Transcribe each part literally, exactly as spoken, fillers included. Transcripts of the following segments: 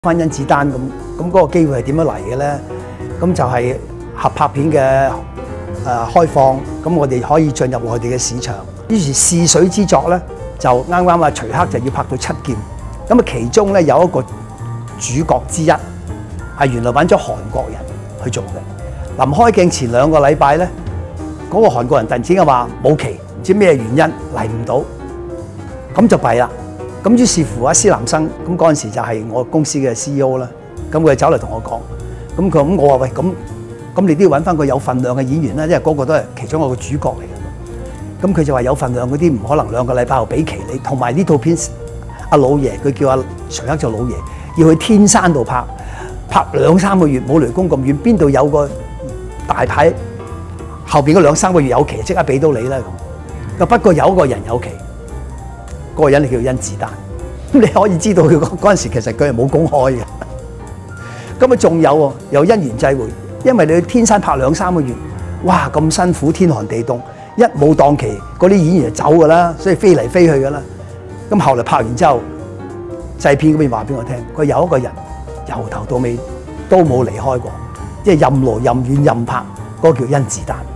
翻甄子丹咁，咁嗰個機會係點樣嚟嘅咧？咁就係合拍片嘅誒、呃、開放，咁我哋可以進入內地嘅市場。於是試水之作咧，就啱啱啊徐克就要拍到七劍，咁啊其中咧有一個主角之一係原來揾咗韓國人去做嘅。臨開鏡前兩個禮拜咧，嗰、那個韓國人突然之間話冇期，唔知咩原因嚟唔到，咁就弊啦。咁於是乎阿施南生，咁嗰陣時就係我公司嘅 C E O 啦，咁佢走嚟同我講，咁佢咁我話喂，咁咁你都要揾翻個有份量嘅演員啦，因為嗰個都係其中一個主角嚟嘅。咁佢就話有份量嗰啲唔可能兩個禮拜後俾期你，同埋呢套片阿老爺佢叫阿徐克做老爺，要去天山度拍，拍兩三個月冇雷公咁遠，邊度有個大牌後邊嗰兩三個月有期即刻俾到你啦咁。不過有一個人有期。嗰個人你叫甄子丹，咁你可以知道佢嗰嗰陣時其實佢係冇公開嘅。咁啊仲有喎，有因緣際會，因為你去天山拍兩三個月，哇咁辛苦天寒地凍，一冇檔期，嗰啲演員就走㗎啦，所以飛嚟飛去㗎啦。咁後來拍完之後，製片嗰邊話俾我聽，佢有一個人由頭到尾都冇離開過，即係任勞任怨任拍，嗰、嗰個叫甄子丹。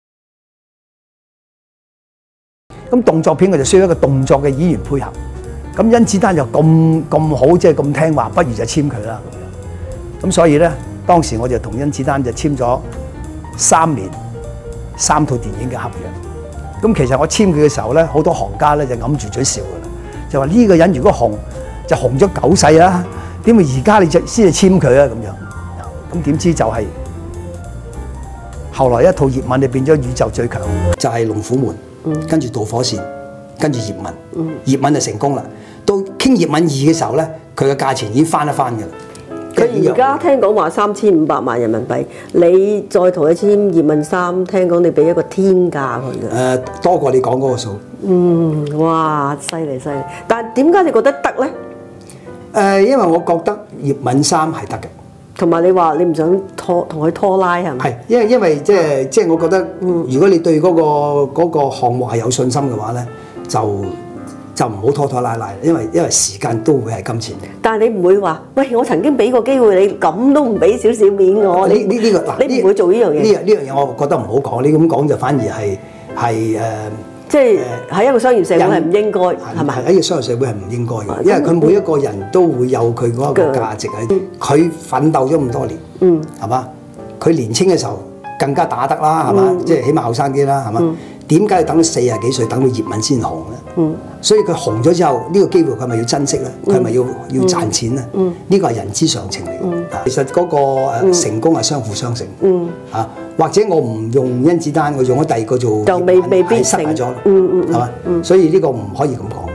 咁動作片佢就需要一個動作嘅演員配合，咁甄子丹就咁咁好，即係咁聽話，不如就簽佢啦咁樣。咁所以咧，當時我就同甄子丹就簽咗三年三套電影嘅合約。咁其實我簽佢嘅時候咧，好多行家咧就揞住嘴笑㗎啦，就話呢個人如果紅就紅咗九世啦，點會而家你就先至簽佢啊咁樣？咁點知就係、是、後來一套葉問就變咗宇宙最強，就係、是《龍虎門》。跟住導火線，跟住葉問，嗯、葉問就成功啦。到傾葉問二嘅時候咧，佢嘅價錢已經翻一翻嘅啦。 佢而家聽講話三千五百萬人民幣，你再同佢簽葉問三，聽講你俾一個天價佢嘅。誒、 呃，多過你講嗰個數。 嗯，哇，犀利犀利！但係點解你覺得得咧？誒、 呃，因為我覺得葉問三係得嘅。 同埋你話你唔想拖同佢拖拉係咪？ 係，因為因為即係即係我覺得，如果你對嗰、嗰個嗰個項目係有信心嘅話咧，就就唔好拖拖拉拉，因為因為時間都會係金錢。 但係你唔會話，喂，我曾經俾個機會你，咁都唔俾少少面我。 呢呢呢個嗱， 你唔會做呢樣嘢。 呢樣呢樣嘢我覺得唔好講，你咁講就反而係係誒。 即係喺一個商業社會係唔應該，係咪？ 喺一個商業社會係唔應該嘅，因為佢每一個人都會有佢嗰個價值喺。佢奮鬥咗咁多年，嗯，係嘛？佢年青嘅時候更加打得啦，係嘛？即係起碼後生啲啦，係嘛？點解要等到四十幾歲等到葉問先紅咧？嗯，所以佢紅咗之後，呢個機會佢係咪要珍惜咧？佢係咪要要賺錢咧？嗯，呢個係人之常情嚟嘅。其實嗰個誒成功係相輔相成。嗯，啊。或者我唔用甄子丹，我用咗第二個做，就未未必成咗，嗯嗯，係嘛？所以呢個唔可以咁講。